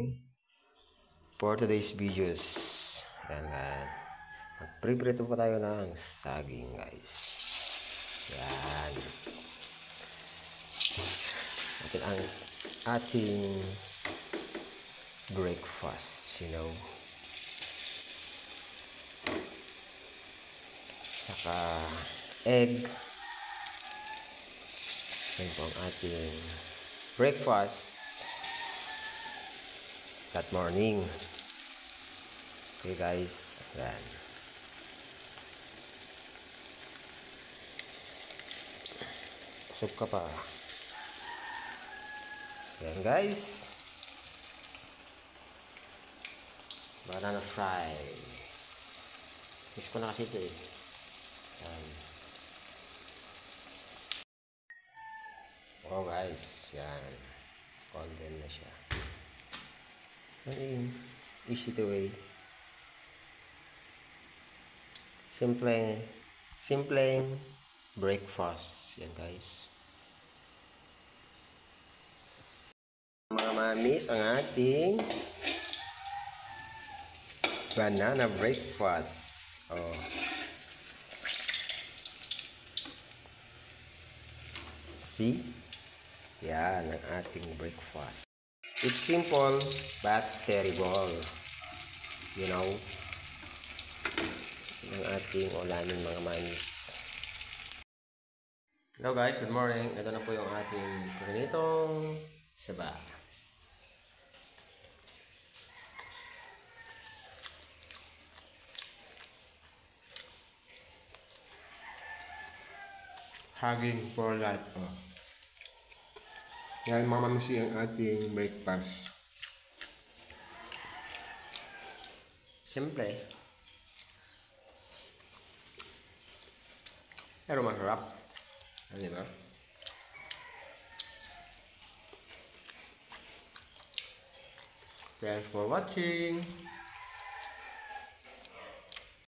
For today's videos, yan. Magpriprito pa tayo ng saging, guys. Yan. Atin ang ating breakfast, Saka egg. Yan po ang ating breakfast that morning. Okay, guys. Yan. Soup ka pa. Yan, guys. Banana fry. Miss ko na kasi ito eh. Yan. Oh, guys. Yan. Golden na siya. Easy to way. Simpleng breakfast. Yan, guys. Mga mamis, ang ating banana breakfast. Oh. See? Yan ang ating breakfast. It's simple but terrible. Yung ating ulamin, mga manis. Hello guys, good morning. Ito na po yung ating prinitong saba. Hugging for life. Oh. Yan mga mamisi ang ating breakfast. Siyempre. Pero masarap. Ano ba? Thanks for watching.